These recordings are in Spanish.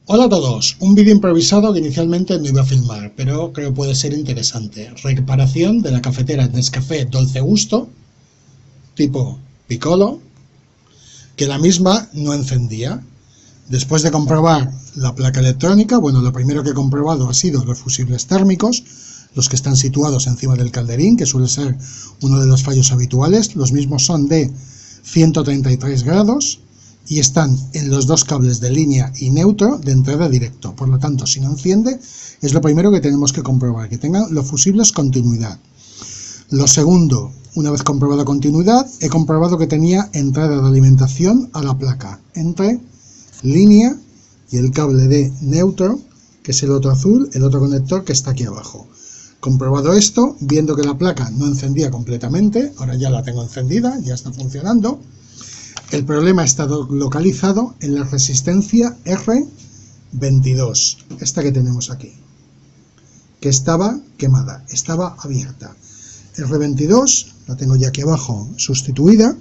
Hola a todos, un vídeo improvisado que inicialmente no iba a filmar, pero creo puede ser interesante. Reparación de la cafetera Nescafé Dolce Gusto, tipo Piccolo, que la misma no encendía. Después de comprobar la placa electrónica, bueno, lo primero que he comprobado ha sido los fusibles térmicos, los que están situados encima del calderín, que suele ser uno de los fallos habituales. Los mismos son de 133 grados y están en los dos cables de línea y neutro de entrada directo. Por lo tanto, si no enciende, es lo primero que tenemos que comprobar, que tengan los fusibles continuidad. Lo segundo, una vez comprobada continuidad, he comprobado que tenía entrada de alimentación a la placa entre línea y el cable de neutro, que es el otro azul, el otro conector que está aquí abajo. Comprobado esto, viendo que la placa no encendía completamente, ahora ya la tengo encendida, ya está funcionando. El problema está localizado en la resistencia R22, esta que tenemos aquí, que estaba quemada, estaba abierta. R22, la tengo ya aquí abajo sustituida,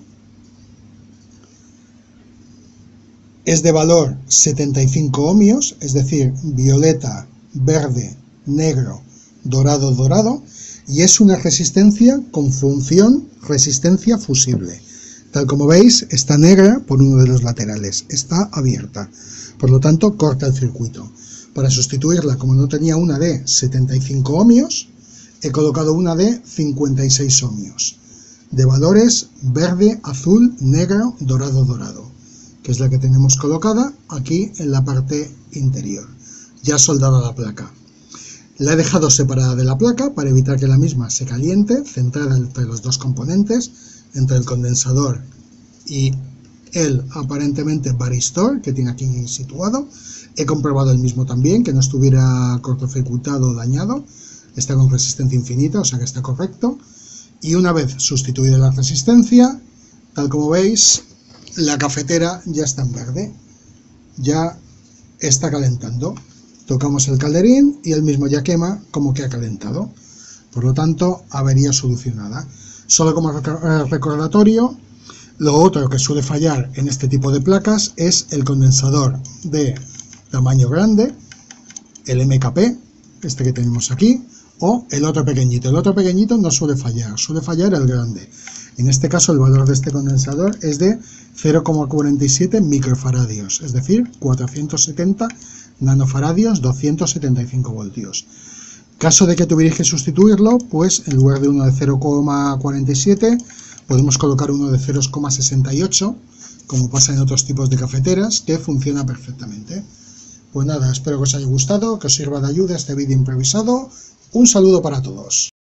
es de valor 75 ohmios, es decir, violeta, verde, negro, dorado, dorado, y es una resistencia con función resistencia fusible. Tal como veis, está negra por uno de los laterales, está abierta, por lo tanto corta el circuito. Para sustituirla, como no tenía una de 75 ohmios, he colocado una de 56 ohmios, de valores verde, azul, negro, dorado, dorado, que es la que tenemos colocada aquí en la parte interior, ya soldada la placa. La he dejado separada de la placa para evitar que la misma se caliente, centrada entre los dos componentes, entre el condensador y el aparentemente varistor que tiene aquí situado. He comprobado el mismo también, que no estuviera cortocircuitado o dañado, está con resistencia infinita, o sea que está correcto. Y una vez sustituida la resistencia, tal como veis, la cafetera ya está en verde, ya está calentando. Tocamos el calderín y el mismo ya quema como que ha calentado. Por lo tanto, avería solucionada. Solo como recordatorio, lo otro que suele fallar en este tipo de placas es el condensador de tamaño grande, el MKP, este que tenemos aquí, o el otro pequeñito. El otro pequeñito no suele fallar el grande. En este caso el valor de este condensador es de 0,47 microfaradios, es decir, 470 nanofaradios, 275 voltios. Caso de que tuvierais que sustituirlo, pues en lugar de uno de 0,47 podemos colocar uno de 0,68, como pasa en otros tipos de cafeteras, que funciona perfectamente. Pues nada, espero que os haya gustado, que os sirva de ayuda este vídeo improvisado. Un saludo para todos.